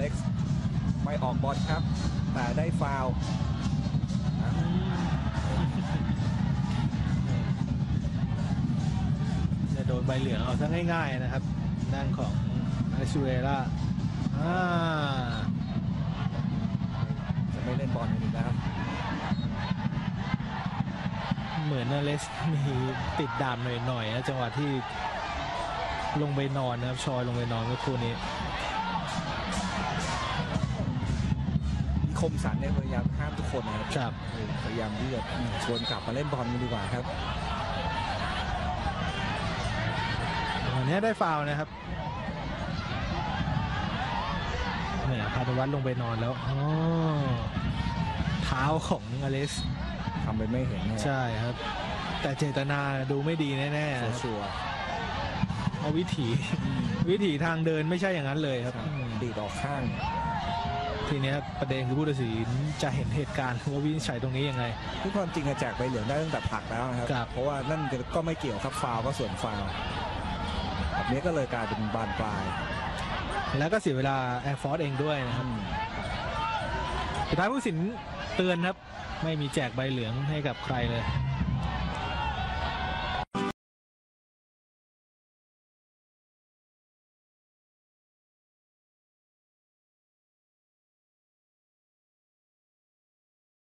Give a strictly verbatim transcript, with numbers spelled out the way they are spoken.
ล็กซ์ไม่ออกบอลครับแต่ได้ฟาวล์จะโดนใบเหลืองเอาซะง่ายๆนะครับด้านของอาชูเอล่าอ่าจะไม่เล่นบอลอีกแล้วเหมือนอเลสมีติดดามหน่อยๆนะจังหวะที่ลงไปนอนนะครับชอยลงไปนอนเมื่อคู่นี้คมสันเนี่ยพยายามห้ามทุกคนนะครับพยายามที่จะชวนกลับมาเล่นบอลกันดีกว่าครับวันนี้ได้ฟาวล์นะครับเนี่ยพานุวัฒน์ลงไปนอนแล้วอ๋อเท้าของอเลสทำไปไม่เห็นใช่ครับแต่เจตนาดูไม่ดีแน่ๆชัวร์เอาวิถีวิถีทางเดินไม่ใช่อย่างนั้นเลยครับดีดออกข้างทีนี้ประเด็นคือผู้ตัดสินจะเห็นเหตุการณ์ว่าวินิจฉัยตรงนี้ยังไงที่ความจริงแจกใบเหลืองได้ตั้งแต่ผลักแล้วนะครับเพราะว่านั่นก็ไม่เกี่ยวครับฟาวก็ส่วนฟาวแบบนี้ก็เลยกลายเป็นบานปลายแล้วก็เสียเวลาแอร์ฟอร์สเองด้วยนะครับสุดท้ายผู้ตัดสินเตือนครับไม่มีแจกใบเหลืองให้กับใครเลย